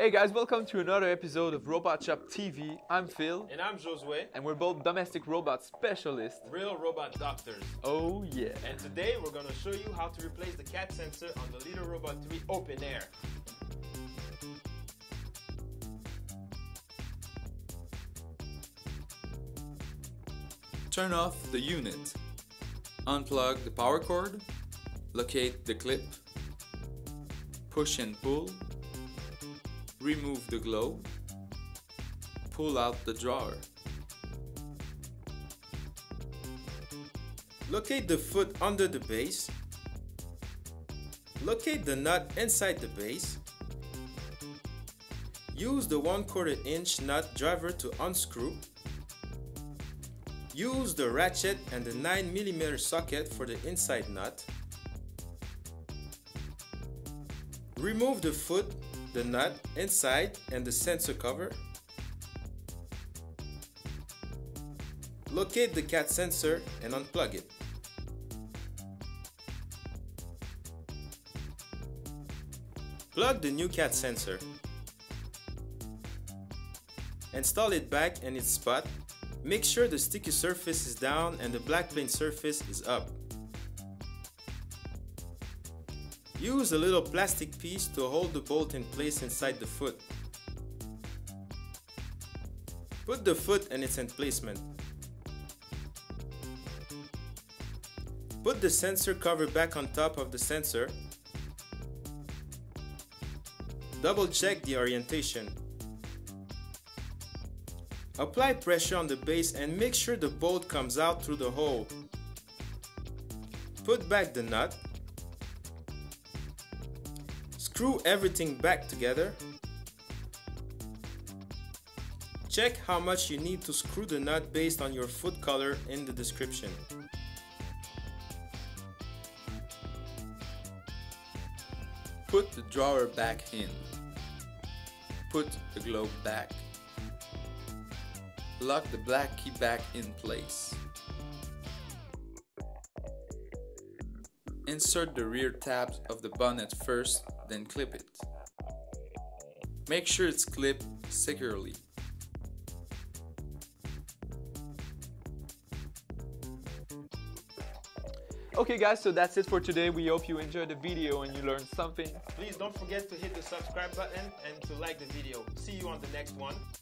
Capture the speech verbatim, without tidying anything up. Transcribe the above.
Hey guys, welcome to another episode of Robot Shop T V. I'm Phil. And I'm Josué. And we're both domestic robot specialists. Real robot doctors. Oh yeah. And today we're going to show you how to replace the cat sensor on the Little Robot three Open Air. Turn off the unit. Unplug the power cord. Locate the clip. Push and pull. Remove the globe. Pull out the drawer. Locate the foot under the base. Locate the nut inside the base. Use the one quarter inch nut driver to unscrew. Use the ratchet and the nine millimeter socket for the inside nut. Remove the foot, the nut inside and the sensor cover. Locate the cat sensor and unplug it. Plug the new cat sensor. Install it back in its spot. Make sure the sticky surface is down and the black plane surface is up. Use a little plastic piece to hold the bolt in place inside the foot. Put the foot in its emplacement. Put the sensor cover back on top of the sensor. Double check the orientation. Apply pressure on the base and make sure the bolt comes out through the hole. Put back the nut. Screw everything back together. Check how much you need to screw the nut based on your foot color in the description. Put the drawer back in. Put the globe back. Lock the black key back in place. Insert the rear tabs of the bonnet first, then clip it. Make sure it's clipped securely. Okay guys, so that's it for today. We hope you enjoyed the video and you learned something. Please don't forget to hit the subscribe button and to like the video. See you on the next one.